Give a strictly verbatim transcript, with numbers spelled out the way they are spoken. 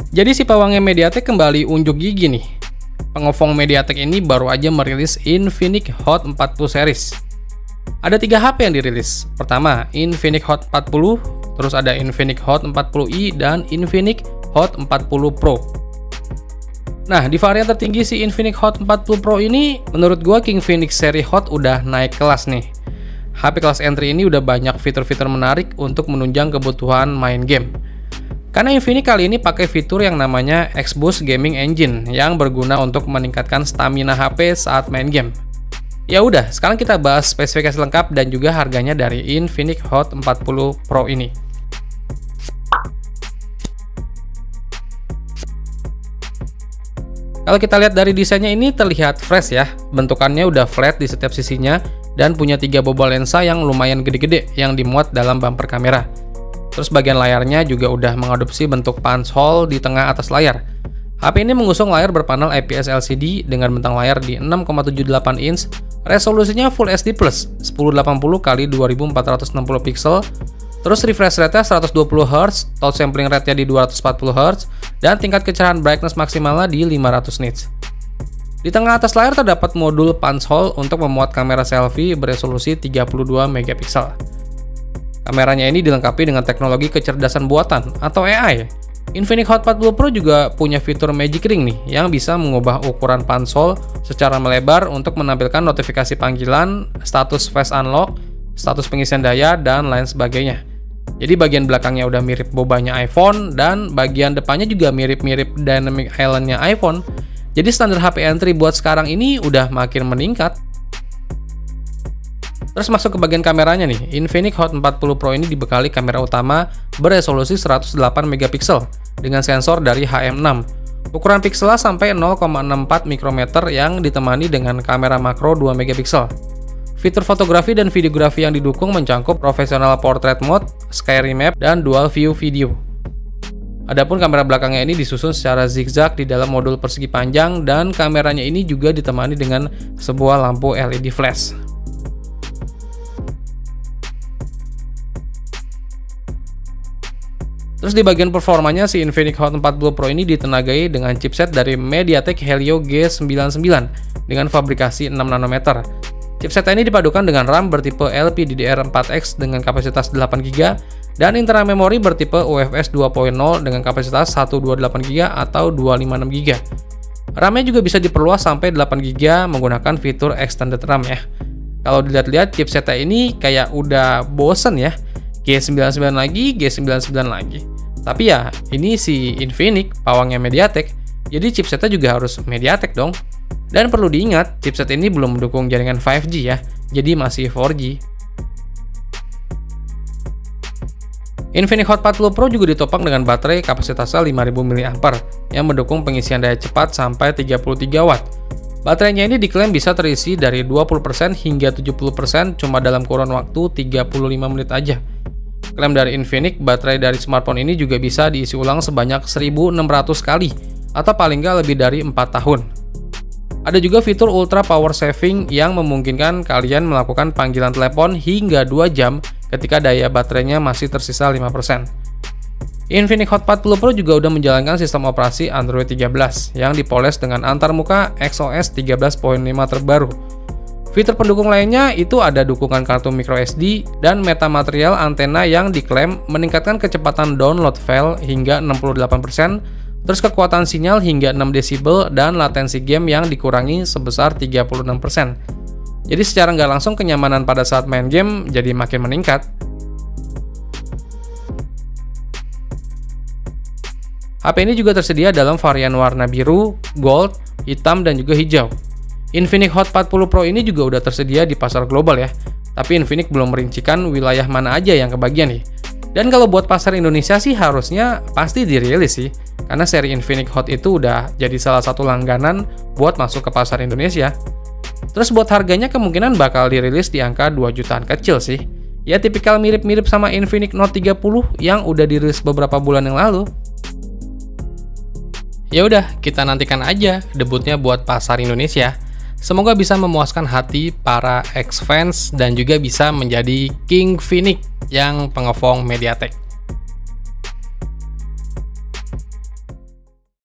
Jadi si pawangnya MediaTek kembali unjuk gigi nih. Pengofong MediaTek ini baru aja merilis Infinix Hot empat puluh series. Ada tiga H P yang dirilis. Pertama, Infinix Hot empat puluh, terus ada Infinix Hot empat puluh i, dan Infinix Hot empat puluh Pro. Nah, di varian tertinggi si Infinix Hot empat puluh Pro ini, menurut gua King Phoenix seri Hot udah naik kelas nih. H P kelas entry ini udah banyak fitur-fitur menarik untuk menunjang kebutuhan main game. Karena Infinix kali ini pakai fitur yang namanya X-Boost Gaming Engine yang berguna untuk meningkatkan stamina H P saat main game. Ya udah, sekarang kita bahas spesifikasi lengkap dan juga harganya dari Infinix Hot empat puluh Pro ini. Kalau kita lihat dari desainnya ini terlihat fresh ya. Bentukannya udah flat di setiap sisinya dan punya tiga bobol lensa yang lumayan gede-gede yang dimuat dalam bumper kamera. Terus bagian layarnya juga udah mengadopsi bentuk punch hole di tengah atas layar. H P ini mengusung layar berpanel I P S L C D dengan bentang layar di enam koma tujuh delapan inch, resolusinya Full H D plus seribu delapan puluh kali dua ribu empat ratus enam puluh pixel, terus refresh rate-nya seratus dua puluh hertz, touch sampling rate-nya di dua ratus empat puluh hertz, dan tingkat kecerahan brightness maksimalnya di lima ratus nits. Di tengah atas layar terdapat modul punch hole untuk memuat kamera selfie beresolusi tiga puluh dua megapiksel. Kameranya ini dilengkapi dengan teknologi kecerdasan buatan atau A I. Infinix Hot empat puluh Pro juga punya fitur Magic Ring nih yang bisa mengubah ukuran punch hole secara melebar untuk menampilkan notifikasi panggilan, status face unlock, status pengisian daya, dan lain sebagainya. Jadi bagian belakangnya udah mirip bobanya iPhone dan bagian depannya juga mirip-mirip Dynamic Island-nya iPhone. Jadi standar H P entry buat sekarang ini udah makin meningkat. Terus masuk ke bagian kameranya nih, Infinix Hot empat puluh Pro ini dibekali kamera utama beresolusi seratus delapan megapiksel dengan sensor dari H M enam. Ukuran pikselnya sampai nol koma enam empat mikrometer yang ditemani dengan kamera makro dua megapiksel. Fitur fotografi dan videografi yang didukung mencakup professional portrait mode, sky remap, dan dual view video. Adapun kamera belakangnya ini disusun secara zigzag di dalam modul persegi panjang dan kameranya ini juga ditemani dengan sebuah lampu L E D flash. Terus di bagian performanya si Infinix Hot empat puluh Pro ini ditenagai dengan chipset dari MediaTek Helio G sembilan puluh sembilan dengan fabrikasi enam nanometer. Chipset ini dipadukan dengan RAM bertipe L P D D R empat X dengan kapasitas delapan giga dan internal memori bertipe U F S dua titik nol dengan kapasitas seratus dua puluh delapan giga atau dua ratus lima puluh enam giga. RAM-nya juga bisa diperluas sampai delapan giga menggunakan fitur extended RAM ya. Kalau dilihat-lihat chipsetnya ini kayak udah bosen ya. G sembilan puluh sembilan lagi, G sembilan puluh sembilan lagi. Tapi ya, ini si Infinix, pawangnya MediaTek, jadi chipsetnya juga harus MediaTek dong. Dan perlu diingat, chipset ini belum mendukung jaringan lima G ya, jadi masih empat G. Infinix Hot empat puluh Pro juga ditopang dengan baterai kapasitasnya lima ribu miliampere hora yang mendukung pengisian daya cepat sampai tiga puluh tiga watt. Baterainya ini diklaim bisa terisi dari dua puluh persen hingga tujuh puluh persen cuma dalam kurun waktu tiga puluh lima menit aja. Klaim dari Infinix, baterai dari smartphone ini juga bisa diisi ulang sebanyak seribu enam ratus kali, atau paling nggak lebih dari empat tahun. Ada juga fitur Ultra Power Saving yang memungkinkan kalian melakukan panggilan telepon hingga dua jam ketika daya baterainya masih tersisa lima persen. Infinix Hot empat puluh Pro juga udah menjalankan sistem operasi Android tiga belas yang dipoles dengan antarmuka X O S tiga belas titik lima terbaru. Fitur pendukung lainnya itu ada dukungan kartu microSD dan metamaterial antena yang diklaim meningkatkan kecepatan download file hingga enam puluh delapan persen, terus kekuatan sinyal hingga enam desibel dan latensi game yang dikurangi sebesar tiga puluh enam persen. Jadi secara nggak langsung kenyamanan pada saat main game jadi makin meningkat. H P ini juga tersedia dalam varian warna biru, gold, hitam, dan juga hijau. Infinix Hot empat puluh Pro ini juga udah tersedia di pasar global ya, tapi Infinix belum merincikan wilayah mana aja yang kebagian nih. Dan kalau buat pasar Indonesia sih harusnya pasti dirilis sih, karena seri Infinix Hot itu udah jadi salah satu langganan buat masuk ke pasar Indonesia. Terus buat harganya kemungkinan bakal dirilis di angka dua jutaan kecil sih. Ya tipikal mirip-mirip sama Infinix Note tiga puluh yang udah dirilis beberapa bulan yang lalu. Ya udah, kita nantikan aja debutnya buat pasar Indonesia. Semoga bisa memuaskan hati para X-fans dan juga bisa menjadi King Phoenix yang pengefong MediaTek.